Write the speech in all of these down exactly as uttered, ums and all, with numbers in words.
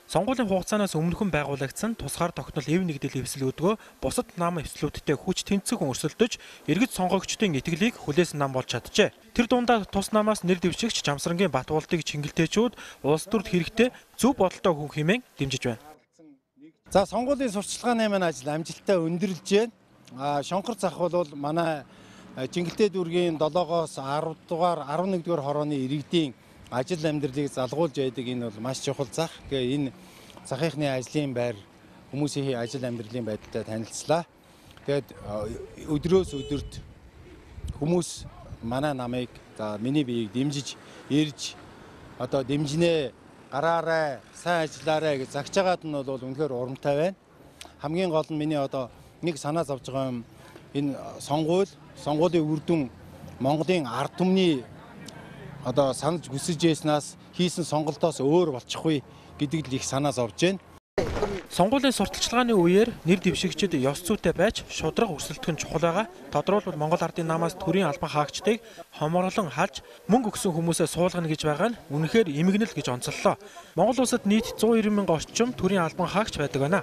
Сонгуулийн хугацаанаас өмнөхөн байгуулагдсан тусгаар тогтнол эв нэгдэл эвсэл өдгөө бусад нам эвслүүдтэй хүч тэнцвэн өрсөлдөж иргэд сонгогчдын итгэлийг хүлээсэн нам болж чаджээ. Тэр дундаа тус намаас нэр дэвшигч Жамсрангийн Батболдыг чингэлтэйчүүд улс төрд хэрэгтэй зөв бодолтой хүн хэмээн дэмжиж байна. За сонгуулийн сурчлагын маань ажил амжилттай өндөрлж байна. А Шонхор зах бол манай Чингэлтэй дүүргийн долоогоос арав дугаар арван нэг дугаар хорооны иргэдийн ажил амьдралыг залгуулж байдаг энэ бол маш чухал зах. Тэгээ энэ захийнхны ажлын байр хүмүүсийн ажил амьдралын байдалтай танилцлаа. Тэгээд өдрөөс өдөрт хүмүүс манай намайг за миний биеийг дэмжиж ирж одоо дэмжинэ гараарай сайн ажиллаарай гэж загч байгаад нь бол үнэхээр урамтай байна. Хамгийн гол нь миний одоо нэг санаа зовж байгаа юм энэ сонгуул сонгуулийн үр дүн Монголын ард түмний одоо санаж хүсэж яснаас хийсэн сонголтоос өөр болчихгүй гэдэг л их санаа зовж байна. Сонгуулийн сурталчилгааны үеэр нэр дэвшигчид ёс зүйтэй байж шудраг өрсөлдөх нь чухал байгаа. Тодорхойлбол Монгол ардын намаас төрийн албан хаагчдыг хомоорлон халж мөнгө өгсөн хүмүүсээ суулгана гэж байгаа нь үнэхээр эмгэнэл гэж онцоллоо. Монгол улсад нийт зуун иргэн мянган орчим төрийн албан хаагч байдаг байна.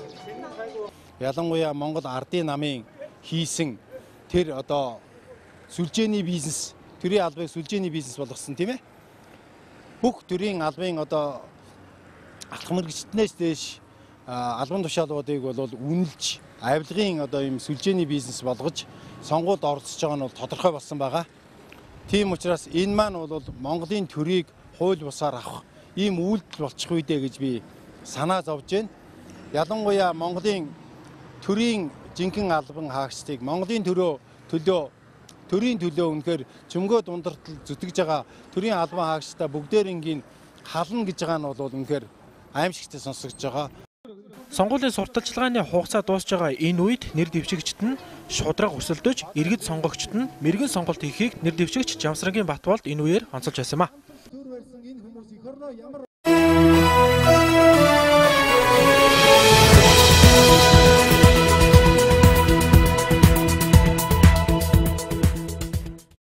Ялангуяа Монгол ардын намын хийсэн тэр одоо сүлжээний бизнес төрийн албыг сүлжээний бизнес болгосон тийм ээ. Бүх төрийн албын одоо алхам мэрэгчтнээс дээш албан тушаалуудыг бол үнэлж авилгын одоо юм сүлжээний бизнес болгож сонгуульд оролцож байгаа нь бол тодорхой болсон байгаа. Тийм учраас энэ маань бол Монголын төрийг хууль бусаар авах ийм үйлдэл болчих үедээ гэж би санаа зовж байна. Ялангуяа Монголын төрийн жинхэнэ албан хаагчдыг Монголын төрөө төлөө төрийн төлөө үнэхээр чөмгөө дундартал зүтгэж байгаа төрийн албан хаагчдаа бүгдээрингийн хална гэж байгаа нь бол үнэхээр аимшигтай сонсогдож байгаа. Сонгуулийн сурталчилгааны хугацаа дуусж байгаа энэ үед нэр дэвшигчид нь шудраг өрсөлдөж иргэд сонгогчд нь мэрэгэн сонголт хийхийг нэр дэвшигч Жамсрангийн Батболд энэ үеэр онцолж байсан юм а.